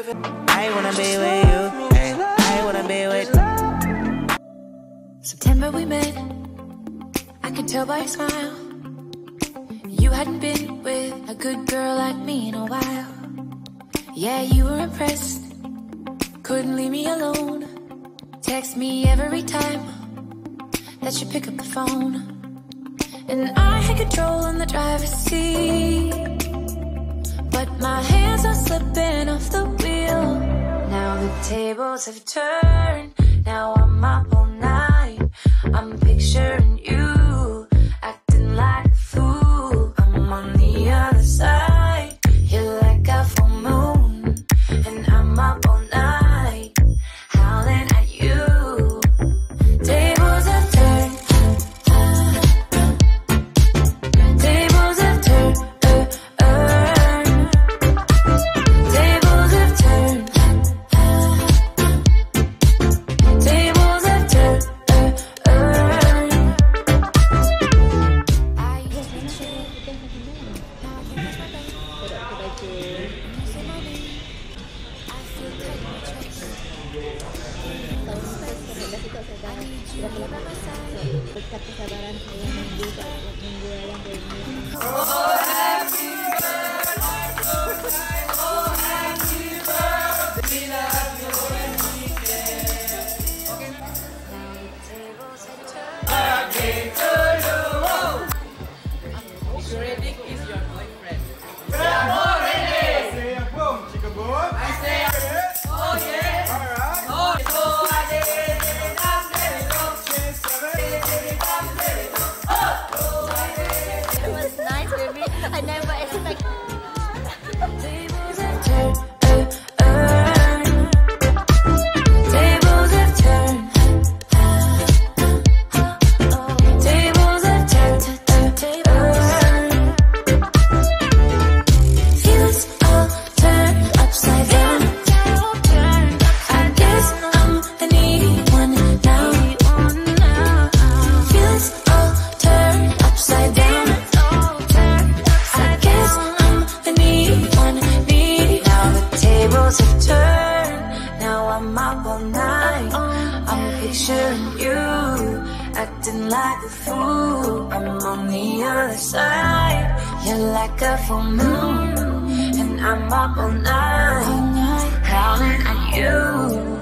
I wanna be with you, hey, I wanna be with. September we met, I could tell by your smile. You hadn't been with a good girl like me in a while. Yeah, you were impressed, couldn't leave me alone. Text me every time that you pick up the phone. And I had control in the driver's seat, but my hands are slipping off the wheel. Now the tables have turned, now I'm up all night. I'm picturing you, acting like a fool. I'm on the other side, you're like a full moon. And I'm up all night, howling at you. Tables have turned, tables have turned, tables have turned, tables have turned. Berkat kesabaran saya nunggu yang kayak gini. I never expected. Tables have turned, tables have turned, tables have turned, feelings all turned upside down. I guess I'm the needy one now. Feelings all turned upside down. Tables have turned, now I'm up all night. I'm picturing you, acting like a fool. I'm on the other side, you're like a full moon. And I'm up all night, howling at you.